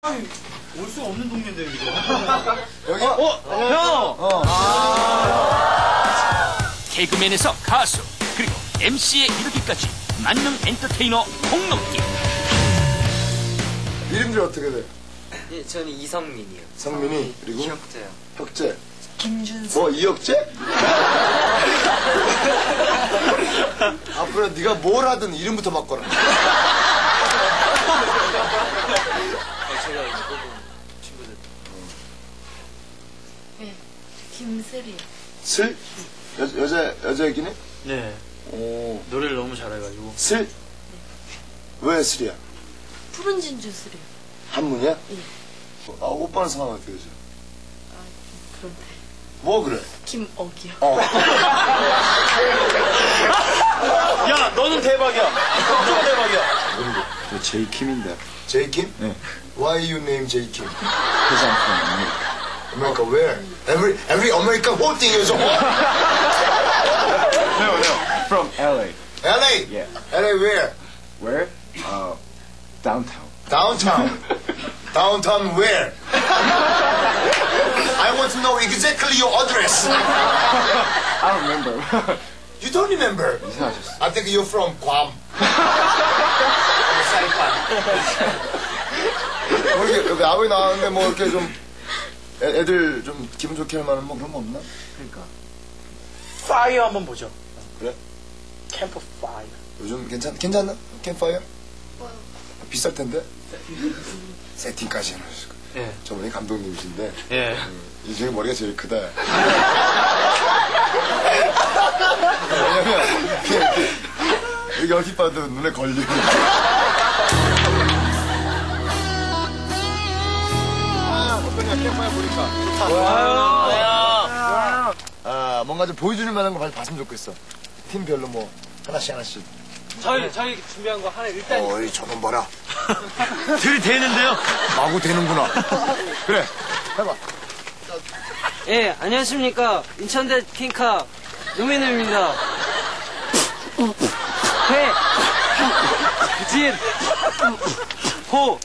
올 수 없는 동네인데 이거. 여기? 형! 개그맨에서 가수 그리고 MC에 이르기까지 만능 엔터테이너 홍록기. 이름들이 어떻게 돼? 예, 저는 이성민이요. 성민이 그리고 기억자요. 혁재. 김준수. 뭐 이혁재? 앞으로 네가 뭘 하든 이름부터 바꿔라. 제가 이제 뽑은 친구들. 네, 김슬이요. 슬? 여자 얘기네? 네. 오. 노래를 너무 잘해가지고. 슬? 왜 슬이야? 푸른 진주 슬이요. 한문이야? 예. 아, 오빠는 성함 어떻게 되죠? 아, 그런데. 뭐 그래? 김억이요. 야, 너는 대박이야. 너는 대박이야. 저 제이킴인데. 제이킴? 네. Why you name 제이킴? Because I'm from America. America where? Every American whole thing is No. From LA. LA? Yeah. LA where? Where? Downtown. Downtown. Downtown where? I want to know exactly your address. I don't remember. You don't remember? 이상하셨어. I think you're from Guam. 여기 아버지 나왔는데 뭐 이렇게 좀 애들 좀 기분 좋게 할 만한 뭐 그런 거 없나? 그러니까. 파이어 한번 보죠. 그래? 캠프 파이어. 요즘 괜찮나? 캠파이어? 비쌀 텐데? 세팅까지 해놓으실 거예요. 예. 저분이 감독님이신데 예. 이 중에 머리가 제일 크다. 왜냐면 여기 얼핏 봐도 눈에 걸리고. 어떠냐 캠파이어 보니까 좋다. 뭔가 좀 보여주는 만한 거 봤으면 좋겠어. 팀별로 뭐 하나씩 저희 준비한 거 하나 일단. 어이 저놈 봐라. 들이대는데요. 마구 되는구나. 그래 해봐. 예, 안녕하십니까. 인천대 킹카 노민우입니다. 회, 진, 호,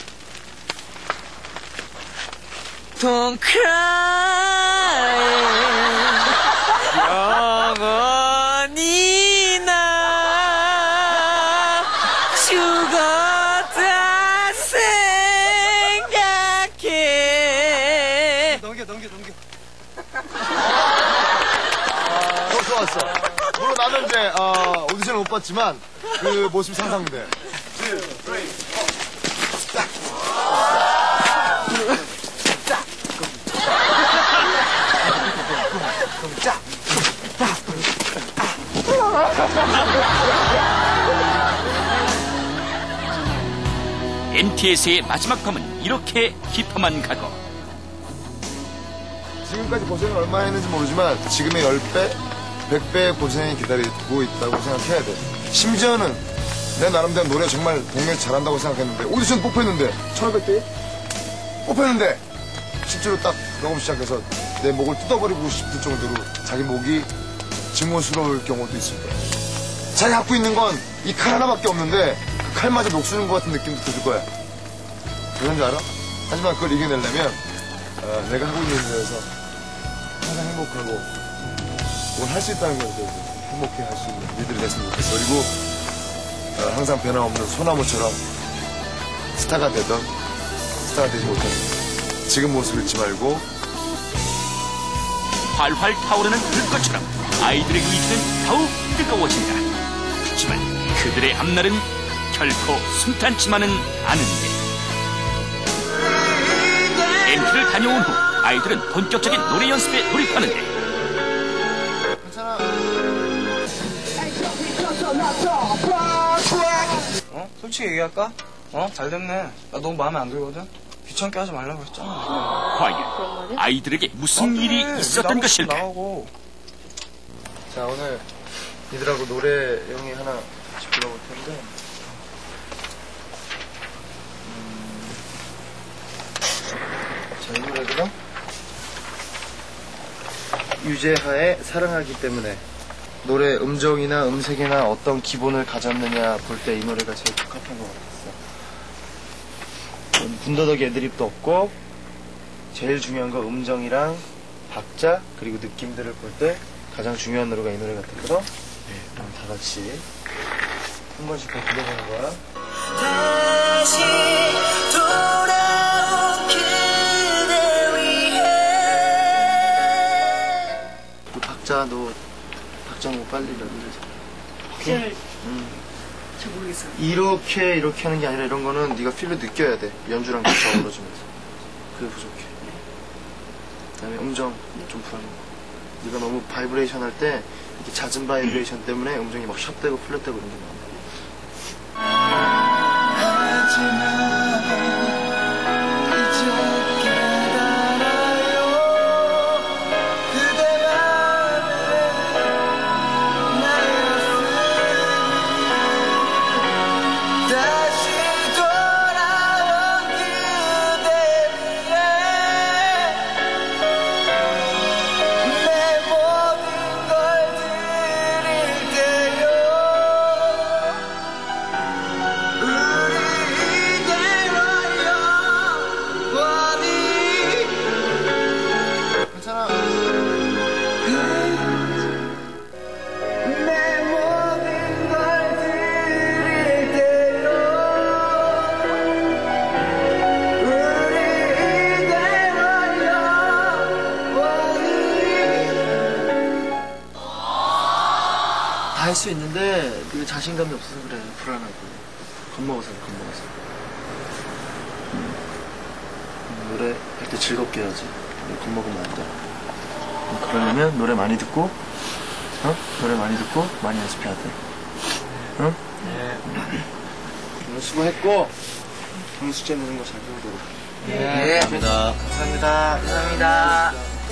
Don't cry. 영원히 나 죽었다 생각해. 넘겨. 좋았어. 물론 나는 이제 오디션을 못 봤지만 그 모습이 상상돼. MTS의 마지막 밤은 이렇게 깊어만 가고 지금까지 고생을 얼마나 했는지 모르지만 지금의 10배, 100배의 고생이 기다리고 있다고 생각해야 돼. 심지어는 내 나름대로 노래 정말 동네 잘한다고 생각했는데 오디션 뽑혔는데 1500대 뽑혔는데 실제로 딱 녹음 시작해서 내 목을 뜯어버리고 싶을 정도로 자기 목이 증오스러울 경우도 있습니다. 자기 갖고 있는 건 이 칼 하나밖에 없는데 그 칼마저 녹슬는 것 같은 느낌도 들 거야. 그런 줄 알아? 하지만 그걸 이겨내려면 내가 하고 있는 일에서 항상 행복하고 뭘 할 수 있다는 거에 대해서 행복해 할 수 있는 일들이 됐으면 좋겠어. 그리고 항상 변함없는 소나무처럼 스타가 되던 스타가 되지 못한 지금 모습을 잃지 말고 활활 타오르는 불꽃처럼 아이들의 의지는 더욱 뜨거워진다. 하지만 그들의 앞날은 결코 순탄치만은 않은데. MT를 다녀온 후 아이들은 본격적인 노래 연습에 돌입하는데 괜찮아. 솔직히 얘기할까? 잘 됐네. 나 너무 마음에 안 들거든? 귀찮게 하지 말라고 했잖아. 과연 아이들에게 무슨 일이 있었던 것일까? 나오고. 자, 오늘 니들하고 노래용이 하나 같이 불러볼 텐데 자, 이 노래들은 유재하의 사랑하기 때문에 노래 음정이나 음색이나 어떤 기본을 가졌느냐 볼 때 이 노래가 제일 적합한 것 같았어. 군더더기 애드립도 없고 제일 중요한 거 음정이랑 박자 그리고 느낌들을 볼 때 가장 중요한 노래가 이 노래 같았거든. 네, 그럼 다 같이 한 번씩 더 불러보는 거야. 다시 돌아온 그대 위해. 그 박자 너 빨리 넣어주세요. 오케이? 잘 모르겠어요. 이렇게 하는 게 아니라 이런 거는 네가 필로 느껴야 돼. 연주랑 같이 어우러지면서. 그게 부족해. 그다음에 음정 좀 풀어놓고. 네가 너무 바이브레이션 할 때 이렇게 잦은 바이브레이션 때문에 음정이 막 샵되고 플랫되고 이런 게 많아. 다 할 수 있는데 네가 자신감이 없어서 그래. 불안하고 겁먹어서. 노래 할 때 즐겁게 해야지. 겁먹으면 안 돼. 그러려면 노래 많이 듣고 노래 많이 듣고 많이 연습해야 돼. 응? 네. 오늘 수고했고 오늘 숙제 내는 거 잘 배우도록. 네. 감사합니다.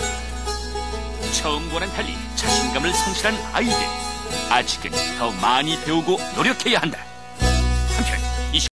처음과는 달리 자신감을 성실한 아이들. 아직은 더 많이 배우고 노력해야 한다.